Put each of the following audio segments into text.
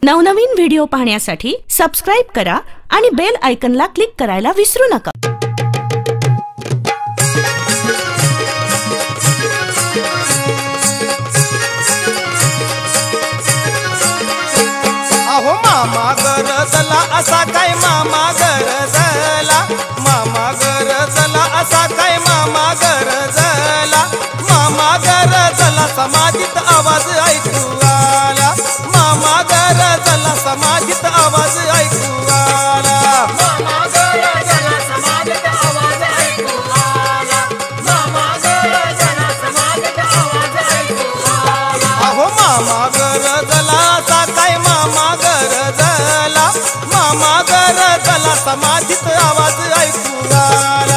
नवनवीन व्हिडिओ पाहण्यासाठी सबस्क्राइब करा आणि बेल आयकॉनला क्लिक करायला विसरू नका। अहो मामा गरजला असा काय मामा गरजला, मामा गरजला असा काय मामा गरजला, मामा गरजला समाधीत आवाज ऐकू आला, मामा गरजला समाधीत आवाज ऐकू आला, मामा गरजला समाधीत आवाज ऐकू आला, मामा गरजला समाधीत आवाज ऐकू आला। अहो मामा गरजला असा काय मामा गरजला, मामा गरजला समाधीत आवाज ऐकू आला।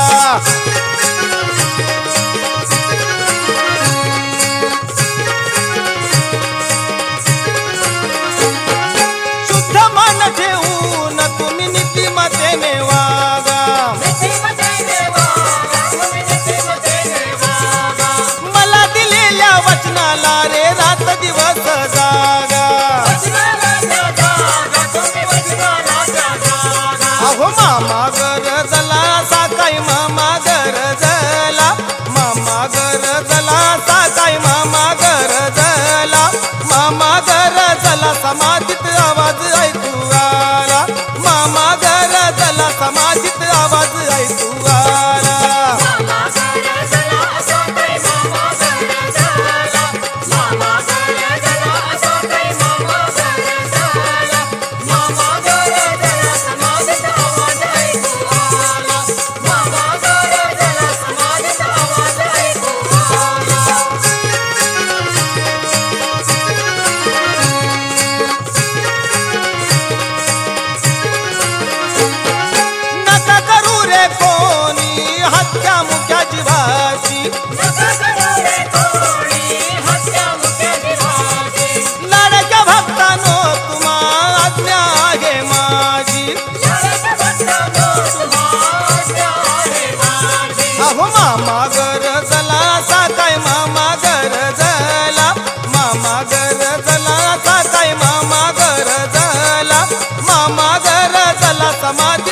शुद्ध मन ठेवून तुम्ही नीतिमतेने वागा, मला दिलेल्या वचनाला रे रात दिवस जागा, अहो मामा गरजला असा काय मामा गरजला, मामा गरजला असा काय मामा गरजला, मामा गरजला समाधीत आवाज ऐकू आला, मामा गरजला समाधीत आवाज ऐकू आला। नका करू रे कोणी हत्या मुक्या जीवाची, लाडक्या भक्तानो तुम्हा आज्ञा आहे माझी, अहो मामा गरजला असा काय मामा गरजला, मामा गरजला असा काय मामा गरजला, मामा गरजला समाधी